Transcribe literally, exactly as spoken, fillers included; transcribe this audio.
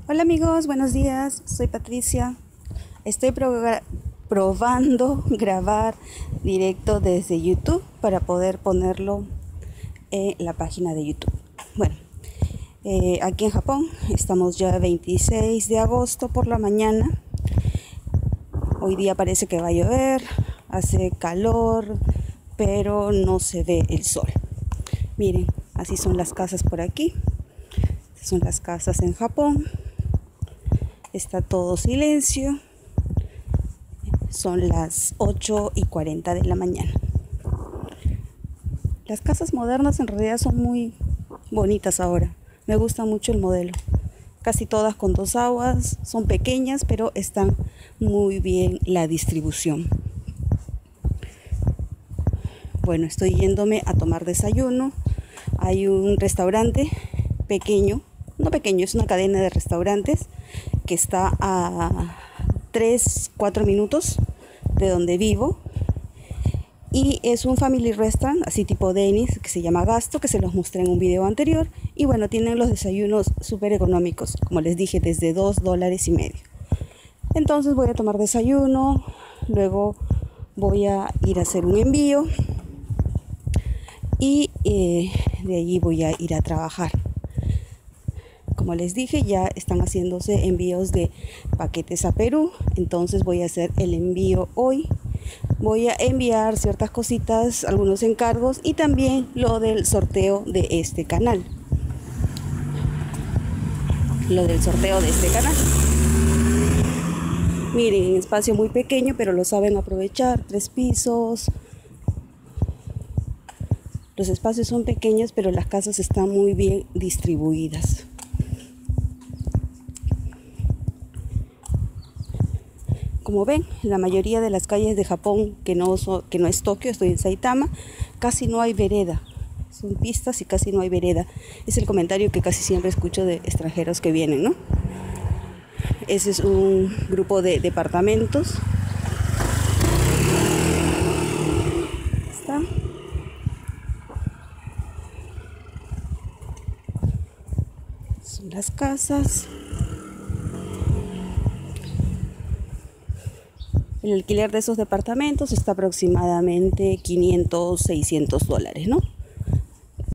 Hola amigos, buenos días, soy Patricia. Estoy progra- probando grabar directo desde YouTube para poder ponerlo en la página de YouTube. Bueno, eh, aquí en Japón estamos ya veintiséis de agosto por la mañana. Hoy día parece que va a llover, hace calor, pero no se ve el sol. Miren, así son las casas por aquí. Estas son las casas en Japón. Está todo silencio. Son las ocho y cuarenta de la mañana. Las casas modernas en realidad son muy bonitas ahora. Me gusta mucho el modelo. Casi todas con dos aguas. Son pequeñas, pero están muy bien la distribución. Bueno, estoy yéndome a tomar desayuno. Hay un restaurante pequeño. No pequeño, es una cadena de restaurantes que está a tres, cuatro minutos de donde vivo. Y es un family restaurant, así tipo Denny's, que se llama Gasto, que se los mostré en un video anterior. Y bueno, tienen los desayunos súper económicos, como les dije, desde dos dólares y medio. Entonces voy a tomar desayuno, luego voy a ir a hacer un envío y eh, de allí voy a ir a trabajar. Como les dije, ya están haciéndose envíos de paquetes a Perú, entonces voy a hacer el envío hoy. Voy a enviar ciertas cositas, algunos encargos y también lo del sorteo de este canal. Lo del sorteo de este canal. Miren, espacio muy pequeño, pero lo saben aprovechar. Tres pisos. Los espacios son pequeños, pero las casas están muy bien distribuidas. Como ven, la mayoría de las calles de Japón, que no, so, que no es Tokio, estoy en Saitama, casi no hay vereda. Son pistas y casi no hay vereda. Es el comentario que casi siempre escucho de extranjeros que vienen, ¿no? Ese es un grupo de departamentos. ¿Está? Son las casas. El alquiler de esos departamentos está aproximadamente quinientos, seiscientos dólares, ¿no?